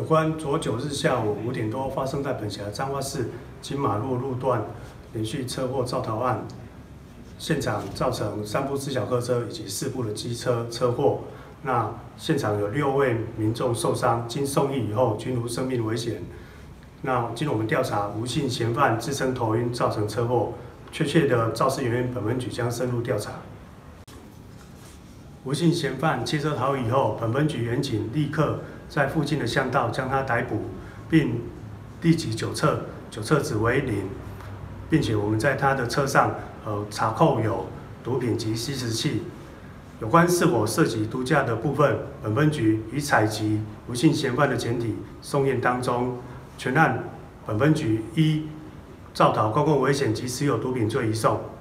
关昨9日下午5点多发生在本辖彰化市金马路路段连续车祸肇逃案，现场造成3部自小客车以及4部的机车车祸。那现场有6位民众受伤，经送医以后均无生命危险。那经我们调查，吴姓嫌犯自称头晕造成车祸，确切的肇事原因本分局将深入调查。吴姓嫌犯弃车逃逸以后，本分局员警立刻在附近的巷道将他逮捕，并立即酒测值为0，并且我们在他的车上查扣有毒品及吸食器。有关是否涉及毒驾的部分，本分局已采集吴姓嫌犯的检体送验当中，全案本分局依肇逃公共危险及持有毒品罪移送。